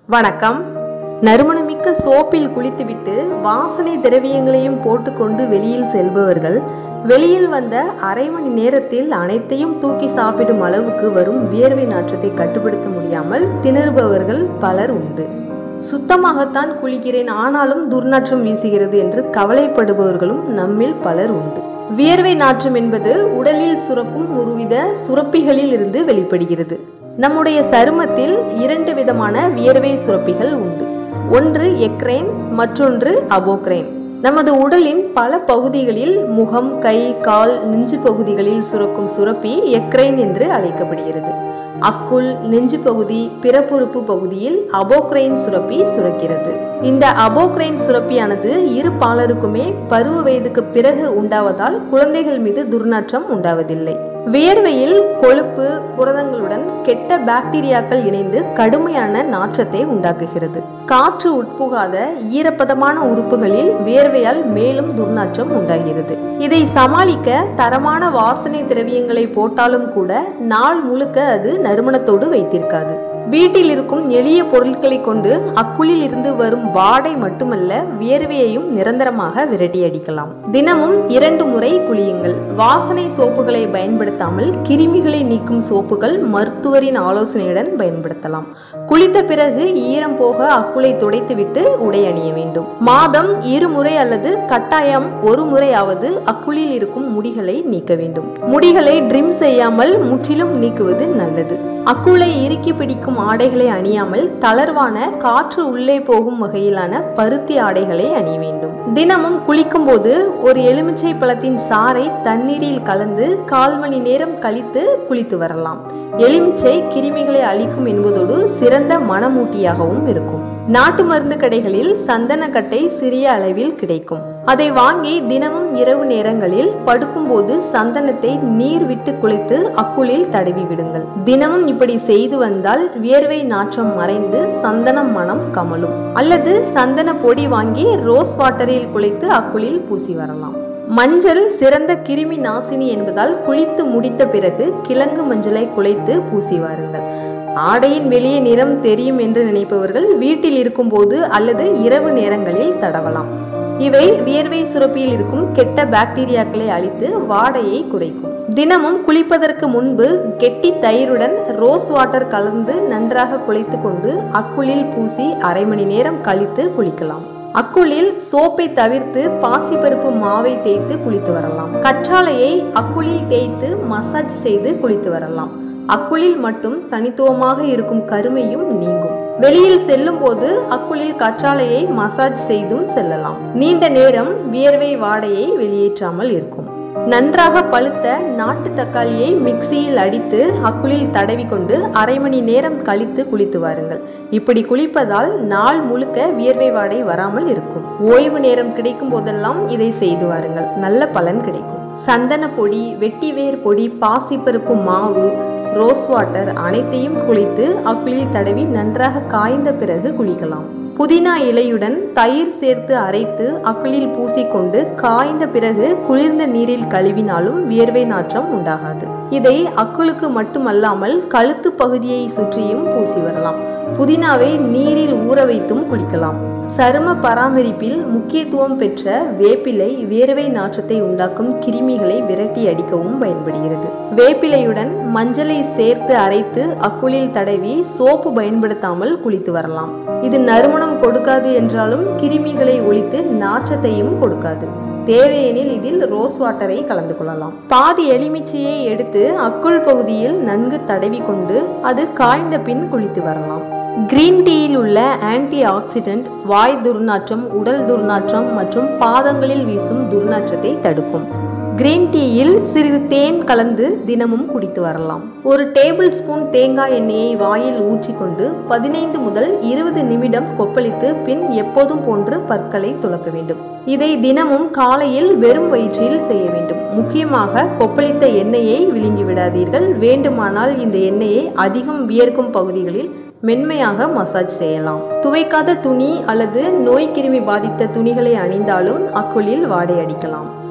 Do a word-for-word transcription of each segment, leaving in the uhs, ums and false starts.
வணக்கம். நறுமணமிக்க சோப்பில் குளித்துவிட்டு வாசனை திரவியங்களையும் போட்டுக்கொண்டு வெளியில் செல்பவர்கள் வெளியில் வந்த அரை மணி நேரத்தில் அனைத்தையும் தூக்கி சாப்பிடும் அளவுக்கு வரும் வியர்வை நாற்றத்தை கட்டுப்படுத்த முடியாமல் திணறுபவர்கள் பலர் உண்டு. சுத்தமாகத்தான் குளிக்கிறேன், ஆனாலும் துர்நாற்றம் வீசுகிறது என்று கவலைப்படுபவர்களும் நம்மில் பலர் உண்டு. வியர்வை நாற்றம் என்பது உடலில் சுரக்கும் ஒருவித சுரப்பிகளில் இருந்து வெளிப்படுகிறது. நம்முடைய சருமத்தில் இரண்டு விதமான வியர்வை சுரப்பிகள் உண்டு. ஒன்று எக்ரைன், மற்றொன்று அபோக்ரைன். நமது உடலின் பல பகுதிகளில் முகம், கை, கால், நெஞ்சு பகுதிகளில் சுரக்கும் சுரப்பி எக்ரைன் என்று அழைக்கப்படுகிறது. அக்குள், நெஞ்சு பகுதி, பிறப்புறுப்பு பகுதியில் அபோக்ரைன் சுரப்பி சுரக்கிறது. இந்த அபோக்ரைன் சுரப்பியானது இரு பாலருக்குமே பருவ வயதுக்கு பிறகு உண்டாவதால் குழந்தைகள் மீது துர்நாற்றம் உண்டாவதில்லை. வியர்வையில் கொழுப்பு, புரதங்களுடன் கெட்ட பாக்டீரியாக்கள் இணைந்து கடுமையான நாற்றத்தை உண்டாக்குகிறது. காற்று உட்புகாத ஈரப்பதமான உறுப்புகளில் வியர்வையால் மேலும் துர்நாற்றம் உண்டாகிறது. இதை சமாளிக்க தரமான வாசனை திரவியங்களை போட்டாலும் கூட நாள் முழுக்க அது நறுமணத்தோடு வைத்திருக்காது. வீட்டில் இருக்கும் எளிய பொருட்களை கொண்டு அக்குளில் இருந்து வரும் வாடை மட்டுமல்ல, வியர்வையையும் நிரந்தரமாக விரட்டி அடிக்கலாம். தினமும் இரண்டு முறை குளியுங்கள். வாசனை சோப்புகளை பயன்படுத்தாமல் கிருமிகளை நீக்கும் சோப்புகள் மருத்துவரின் ஆலோசனையுடன் பயன்படுத்தலாம். குளித்த பிறகு ஈரம் போக அக்குளை துடைத்துவிட்டு உடை அணிய வேண்டும். மாதம் இருமுறை அல்லது கட்டாயம் ஒரு முறையாவது அக்குளில் இருக்கும் முடிகளை நீக்க வேண்டும். முடிகளை ட்ரிம் செய்யாமல் முற்றிலும் நீக்குவது நல்லது. அக்குளை இறுக்கி பிடிக்கும் ஆடைகளை அணியாமல் தளர்வான காற்று உள்ளே போகும் வகையிலான பருத்தி ஆடைகளை அணிய வேண்டும். தினமும் குளிக்கும் போது ஒரு எலுமிச்சை பழத்தின் சாறை தண்ணீரில் கலந்து கால் மணி நேரம் கழித்து குளித்து வரலாம். எலுமிச்சை கிருமிகளை அழிக்கும் என்பதோடு சிறந்த மணமூட்டியாகவும் இருக்கும். நாட்டு மருந்து கடைகளில் சந்தனக்கட்டை சிறிய அளவில் கிடைக்கும். அதை வாங்கி தினமும் இரவு நேரங்களில் படுக்கும் போது சந்தனத்தை நீர் விட்டு குளித்து அக்குளில் தடவி விடுங்கள். தினமும் இப்படி செய்து வந்தால் வியர்வை நாற்றம் மறைந்து சந்தனம் மனம் கமலும். அல்லது சந்தன பொடி வாங்கி ரோஸ் வாட்டரில் குளித்து அக்குளில் பூசி வரலாம். மஞ்சள் சிறந்த கிருமி நாசினி என்பதால் குளித்து முடித்த பிறகு கிழங்கு மஞ்சளை குழைத்து பூசி வாருங்கள். ஆடையின் வெளியே நிறம் தெரியும் என்று நினைப்பவர்கள் வீட்டில் இருக்கும் போது அல்லது இரவு நேரங்களில் தடவலாம். இவை வியர்வை சுரப்பியில் இருக்கும் கெட்ட பாக்டீரியாக்களை அழித்து வாடையை குறைக்கும். தினமும் குளிப்பதற்கு முன்பு கெட்டி தயிருடன் ரோஸ் வாட்டர் கலந்து நன்றாக குழைத்து கொண்டு அக்குளில் பூசி அரை மணி நேரம் கழித்து குளிக்கலாம். அக்குளில் சோப்பை தவிர்த்து பாசிப்பருப்பு மாவை தேய்த்து குளித்து வரலாம். கற்றாழையை அக்குளில் தேய்த்து மசாஜ் செய்து குளித்து வரலாம். அக்குளில் மட்டும் தனித்துவமாக இருக்கும் கருமையும் நீங்கும். வெளியில் செல்லும் போது அக்குளில் கற்றாழையை மசாஜ் செய்தும் செல்லலாம். நீண்ட நேரம் வியர்வை வாடையை வெளியேற்றாமல் இருக்கும். நன்றாக பழுத்த நாட்டு தக்காளியை மிக்சியில் அடித்து அக்குளில் தடவி கொண்டு அரை மணி நேரம் கழித்து குளித்து வாருங்கள். இப்படி குளிப்பதால் நாள் முழுக்க வியர்வை வாடை வராமல் இருக்கும். ஓய்வு நேரம் கிடைக்கும் போதெல்லாம் இதை செய்து வாருங்கள். நல்ல பலன் கிடைக்கும். சந்தன பொடி, வெட்டிவேர் பொடி, பாசிப்பருப்பு மாவு, ரோஸ் வாட்டர் அனைத்தையும் குளித்து அக்குளில் தடவி நன்றாக காய்ந்த பிறகு குளிக்கலாம். புதினா இலையுடன் தயிர் சேர்த்து அரைத்து அக்குளில் பூசிக்கொண்டு காய்ந்த பிறகு குளிர்ந்த நீரில் கழுவினாலும் வியர்வை நாற்றம் உண்டாகாது. இதை அக்குளுக்கு மட்டுமல்லாமல் கழுத்து பகுதியை சுற்றியும் பூசி வரலாம். புதினாவை நீரில் ஊற வைத்தும் குளிக்கலாம். சரும பராமரிப்பில் முக்கியத்துவம் பெற்ற வேப்பிலை வியர்வை நாற்றத்தை உண்டாக்கும் கிருமிகளை விரட்டி அடிக்கவும் பயன்படுகிறது. வேப்பிலையுடன் மஞ்சளை சேர்த்து அரைத்து அக்குளில் தடவி சோப்பு பயன்படுத்தாமல் குளித்து வரலாம். இது நறுமணம் கொடுக்காது என்றாலும் கிருமிகளை ஒழித்து நாற்றத்தையும் கொடுக்காது. தேவையெனில் இதில் ரோஸ் வாட்டரை கலந்து கொள்ளலாம். பாதி எலுமிச்சையை எடுத்து அக்குள் பகுதியில் நன்கு தடவி கொண்டு அது காய்ந்த பின் குளித்து வரலாம். கிரீன் டீயில் உள்ள ஆன்டி ஆக்சிடென்ட் வாய் துர்நாற்றம், உடல் துர்நாற்றம் மற்றும் பாதங்களில் வீசும் துர்நாற்றத்தை தடுக்கும். கிரீன் டீயில் சிறிது தேன் கலந்து தினமும் குடித்து வரலாம். ஒரு டேபிள் ஸ்பூன் தேங்காய் எண்ணெயை வாயில் ஊற்றிக்கொண்டு பதினைந்து முதல் இருபது நிமிடம் கொப்பளித்து பின் எப்போதும் போன்று பற்களை துலக்க வேண்டும். இதை தினமும் காலையில் வெறும் வயிற்றில் செய்ய வேண்டும். முக்கியமாக கொப்பளித்த எண்ணெயை விழுங்கி விடாதீர்கள். வேண்டுமானால் இந்த எண்ணெயை அதிகம் வியர்க்கும் பகுதிகளில் மென்மையாக மசாஜ் செய்யலாம். துவைக்காத துணி அல்லது நோய் கிருமி பாதித்த துணிகளை அணிந்தாலும் அக்குளில் வாடை அடிக்கலாம்.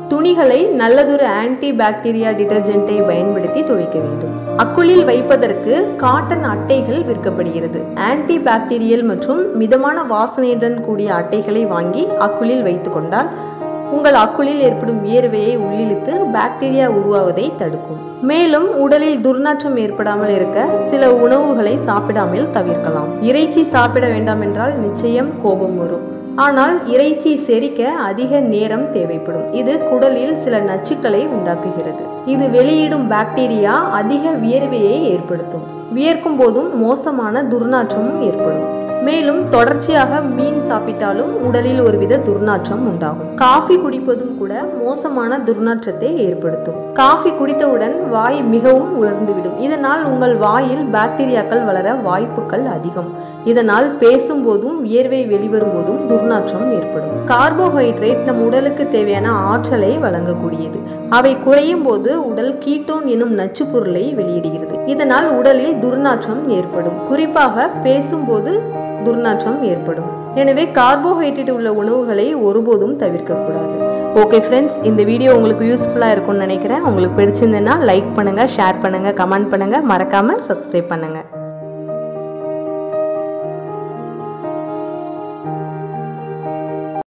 துணிகளை நல்லதொரு ஆன்டி பாக்டீரியா டிடர்ஜென்ட்டை பயன்படுத்தி துவைக்க வேண்டும். அக்குளில் வைப்பதற்கு காட்டன் அட்டைகள் விற்கப்படுகிறது. ஆன்டி பாக்டீரியல் மற்றும் மிதமான வாசனையுடன் கூடிய அட்டைகளை வாங்கி அக்குளில் வைத்து கொண்டால் உங்கள் அக்குளில் ஏற்படும் வியர்வையை உள்ளிழுத்து பாக்டீரியா உருவாவதை தடுக்கும். மேலும் உடலில் துர்நாற்றம் ஏற்படாமல் இருக்க சில உணவுகளை சாப்பிடாமல் தவிர்க்கலாம். இறைச்சி சாப்பிட வேண்டாம் என்றால் நிச்சயம் கோபம் வரும். ஆனால் இறைச்சி செரிக்க அதிக நேரம் தேவைப்படும். இது குடலில் சில நச்சுக்களை உண்டாக்குகிறது. இது வெளியிடும் பாக்டீரியா அதிக வியர்வையை ஏற்படுத்தும். வியர்க்கும் போதும் மோசமான துர்நாற்றமும் ஏற்படும். மேலும் தொடர்ச்சியாக மீன் சாப்பிட்டாலும் உடலில் ஒருவித துர்நாற்றம் உண்டாகும். காஃபி குடிப்பதும் கூட மோசமான துர்நாற்றத்தை ஏற்படுத்தும். காஃபி குடித்தவுடன் வாய் மிகவும் உலர்ந்துவிடும். இதனால் உங்கள் வாயில் பாக்டீரியாக்கள் வளர வாய்ப்புகள் அதிகம். இதனால் பேசும்போதும் வியர்வை வெளிவரும் போதும் துர்நாற்றம் ஏற்படும். கார்போஹைட்ரேட் நம் உடலுக்கு தேவையான ஆற்றலை வழங்கக்கூடியது. அவை குறையும் போது உடல் கீட்டோன் எனும் நச்சு பொருளை வெளியிடுகிறது. இதனால் உடலில் துர்நாற்றம் ஏற்படும். குறிப்பாக பேசும்போது துர்நாற்றம் ஏற்படும். எனவே கார்போஹைட்ரேட் உள்ள உணவுகளை ஒருபோதும் தவிர்க்கக்கூடாது. ஓகே ஃப்ரெண்ட்ஸ், இந்த வீடியோ உங்களுக்கு யூஸ்ஃபுல்லாக இருக்கும்னு நினைக்கிறேன். உங்களுக்கு பிடிச்சிருந்ததுன்னா லைக் பண்ணுங்கள், ஷேர் பண்ணுங்கள், கமெண்ட் பண்ணுங்கள், மறக்காமல் சப்ஸ்கிரைப் பண்ணுங்கள்.